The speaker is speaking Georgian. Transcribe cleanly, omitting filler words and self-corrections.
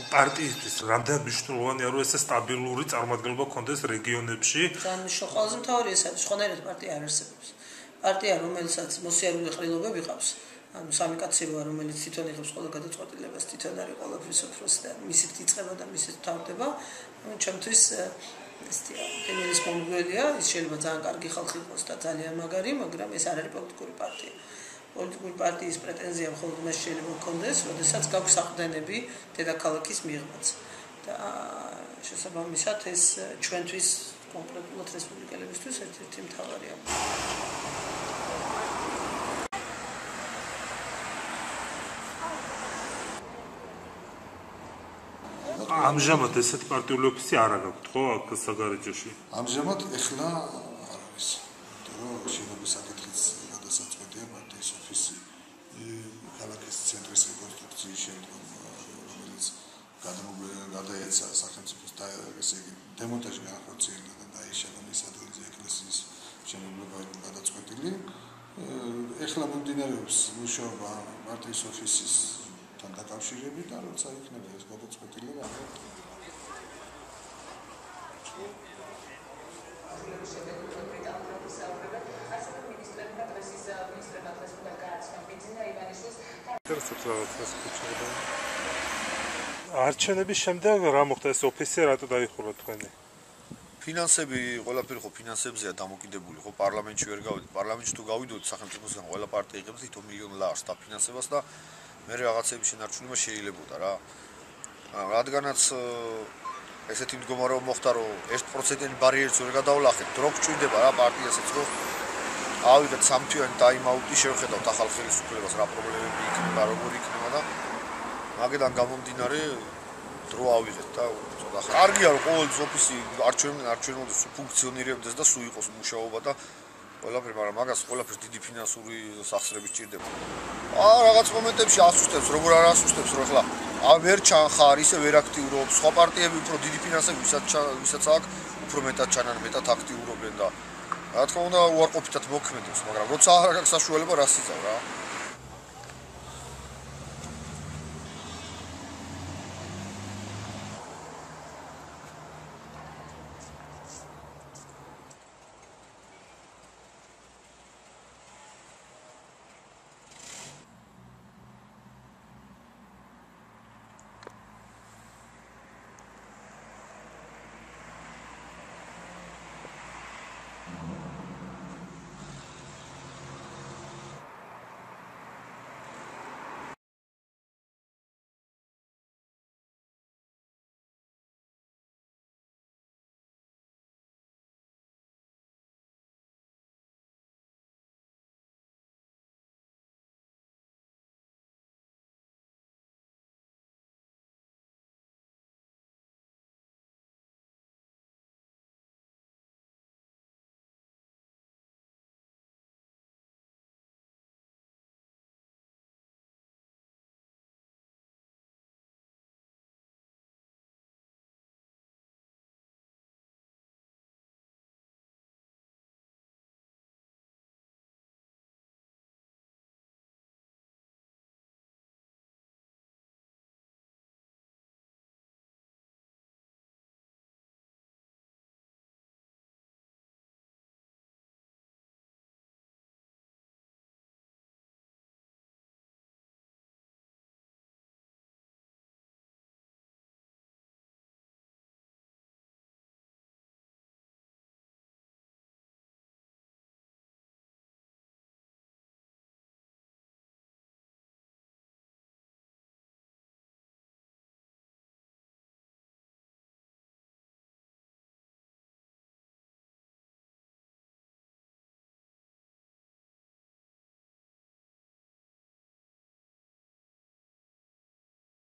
პარტიისთვის რამდენად მნიშვნელოვანია რომ ესე სტაბილური წარმომადგენლობა გქონდეს რეგიონებში? ძალიან მნიშვნელოვანი. ყველაზე მთავარი ეს არის, ხონერად პარტია არ არსებობს. პარტია, რომელსაც მოსიარული ყრილობები ყავს, ანუ სამი კაცი როა, რომელიც თვითონ იღებს ყველა გადაწყვეტილებას, თვითონ არის ყველაფრის უფროსი და მისი იწყება და მისი თავდება, ჩემთვის ესეთი გენერლის მომგველია, ის შეიძლება ძალიან კარგი ხალხი იყოს და ძალიან მაგარი, მაგრამ ეს არ არის პოლიტიკური პარტია. პოლიტიკური პარტიის პრეტენზია მხოლოდ მას შეიძლება გქონდეს, როდესაც გაქვს საყრდენები დედაქალაქის მიღმაც. და შესაბამისად ეს ჩვენთვის კონკრეტულად რესპუბლიკელებისთვის ერთ-ერთი მთავარია. ამჟამად ესეთი პარტიული ოფისი არ აქვს, ხო, აქ საგარეჯოში? ამჟამად ეხლა არ არის. იმიტომ რომ შენობის საკითხიც გადასაწყვეტია პარტიის ოფისი ქალაქის ცენტრის რეკონსტრუქციის შემდგომ, რომელიც გადაეცა სახელმწიფოს და ესე იგი დემონტაჟი განახორციელა და დაიშალა მის ადგილზე ეკლესიის შენობება გადაწყვეტილი. ეხლა მომდინარეობს მუშაობა პარტიის ოფისის თან დაკავშირებით და როცა იქნება ეს გადაწყვეტილება არჩევნების შემდეგ რა მოხდა ეს ოფისი რატო დაიხურა თქვენი? ფინანსები, ყველაფერი ხო ფინანსებზეა დამოკიდებული, ხო პარლამენტში ვერ გავიდეთ. პარლამენტში თუ გავიდოთ, სახელმწიფოსგან ყველა პარტია იღებს 1 მილიონ ლარს დაფინანსებას და მე რაღაცების შენარჩუნება შეიძლებოდა რა. რადგანაც ესეთი მდგომარეობა მოხდა, რომ 1%-იანი ბარიერიც ვერ გადავლახეთ, დრო გჭირდება რა პარტიასაც, რომ ავიღეთ 3 თვიანი ტაიმაუტი, შევხედავთ ახალ ხელისუფლებას, რა პრობლემები იქნება, როგორ იქნება და მაგედან გამომდინარე დრო ავიღეთ და ცოტა კარგია რომ ყოველთვის ოფისი არჩევნებამდე ფუნქციონირებდეს და სულ იყოს მუშაობა და ყველაფერი, მაგრამ მაგას ყველაფერს დიდი ფინანსური სახსრები სჭირდება. რაღაც მომენტებში ასუსტებს, როგორ არ ასუსტებს, რომ ახლა ვერ ჩანხარ, ისე ვერ აქტიურობ, სხვა პარტიები უფრო დიდი ფინანსები ვისაც აქვს, უფრო მეტად ჩანან, მეტად აქტიურობენ და რა თქმა უნდა უარყოფითად მოქმედებს, მაგრამ როცა არ აქვს საშუალება, რას იცავ რა.